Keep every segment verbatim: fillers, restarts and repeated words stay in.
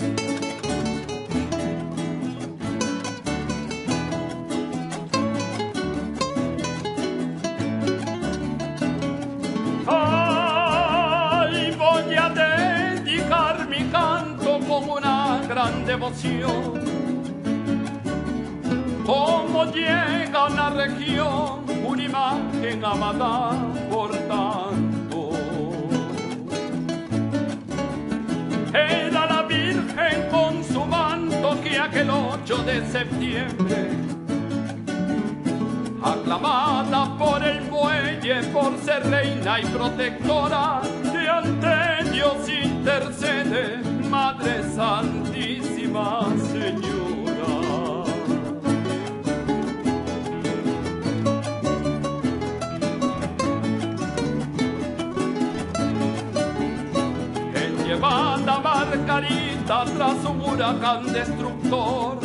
Ay, voy a dedicar mi canto con una gran devoción. Como llega a una región una imagen amada por tanto. Era la Virgen con su manto que aquel ocho de septiembre, aclamada por el muelle por ser reina y protectora, que ante Dios intercede, Madre Santísima Señora. Llevada Margarita tras un huracán destructor,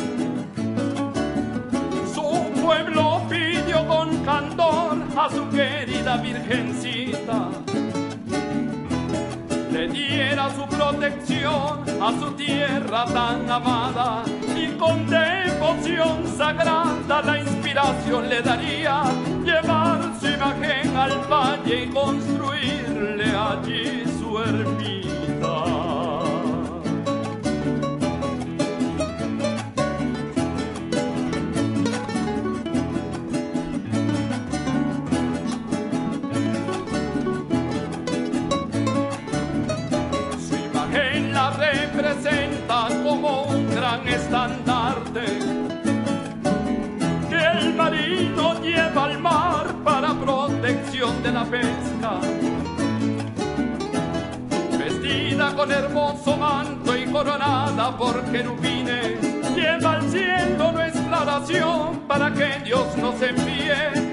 su pueblo pidió con candor a su querida Virgencita le diera su protección a su tierra tan amada, y con devoción sagrada la inspiración le daría llevar su imagen al valle y construirle allí su ermita. Representa como un gran estandarte que el marino lleva al mar para protección de la pesca. Vestida con hermoso manto y coronada por querubines, lleva al cielo nuestra oración para que Dios nos envíe